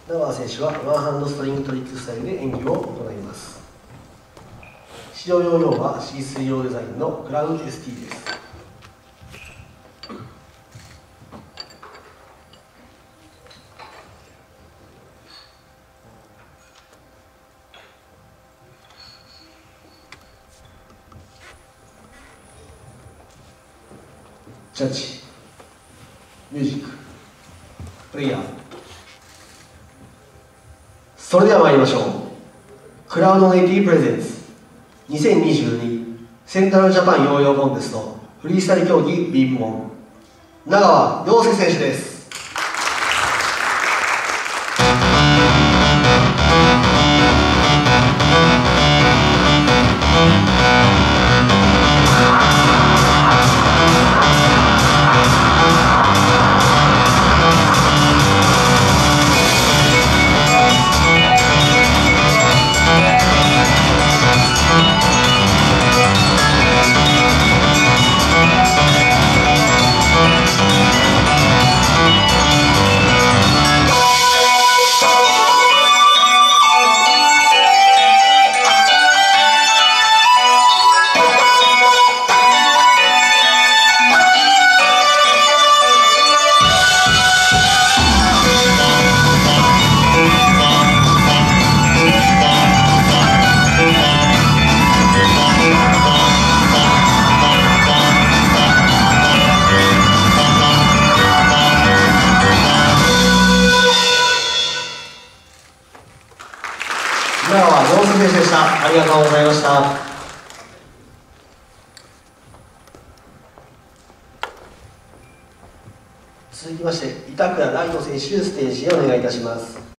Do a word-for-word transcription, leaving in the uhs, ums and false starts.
永川選手はワンハンドストリングトリックスタイルで演技を行います。使用用用は シースリー 用デザインのクラウン エスティー です。ジャッジ、ミュージック、プレイヤー。それでは参りましょう。クラウドネイティプレゼンツにせんにじゅうにセントラルジャパンヨーヨーコンテストフリースタイル競技 ビー 部門、永川陽介選手です。永川陽介選手でした。ありがとうございました。続きまして板倉大斗選手、ステージへお願いいたします。